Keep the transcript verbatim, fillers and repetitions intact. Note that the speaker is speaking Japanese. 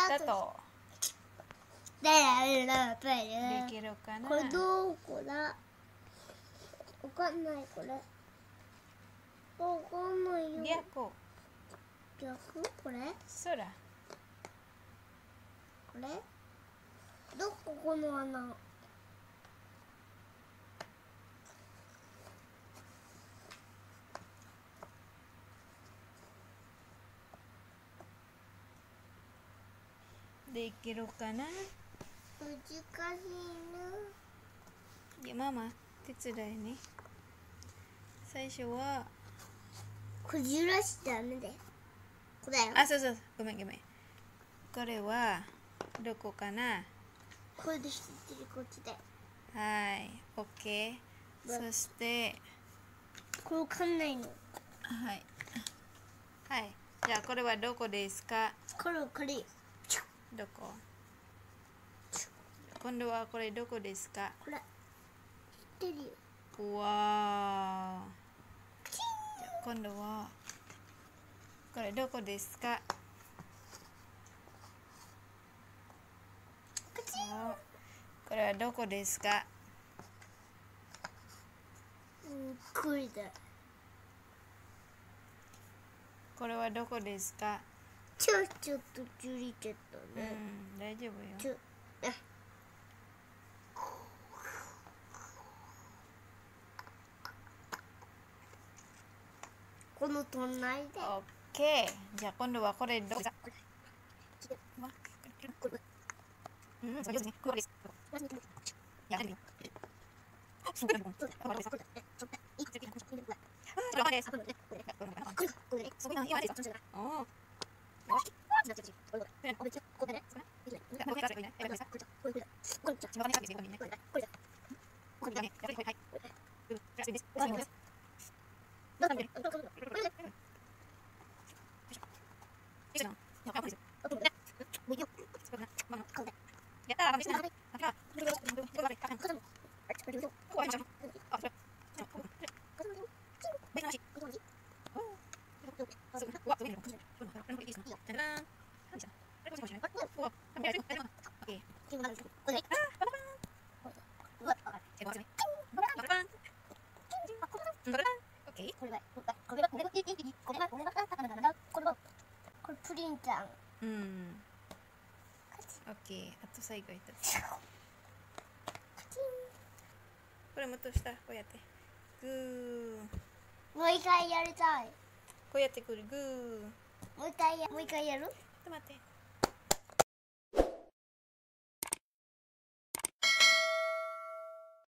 だとできるかな。 これどこだ？わかんない。これわかんないよ。 逆逆？これ？ そらこれ？どここの穴？ できるかな。 難しいいやママ手伝いね。最初はこじらしちゃダメだよ。これだよ。 あ、そうそう、ごめんごめん。これはどこかな。 これで知ってる。こっちで。 はい、オッケー。そしてこれわかんないの。 はいはい。じゃあこれはどこですか。 これこれ。 どこ。今度はこれどこですか。 これ知ってるよ。 わー。じゃあ今度はこれどこですか。これはどこですか。 うん、これだ。 これはどこですか。 ちょちょっとずれちゃったうね。 ん、大丈夫よ。 ちょあこの隣で。 オッケー。じゃあ今度はこれどこですか。うん、そうですね。ここです。やってみよう。すごい。これです。すごいな。今です。おお。よし。やったー。 これプリンちゃん。 うん。オッケー。あと最後一つ。これもっと下、こうやってグー。 もう一回やりたい。 こうやってくるグー。 もう一回やもう一回やる。 ちょっと待って。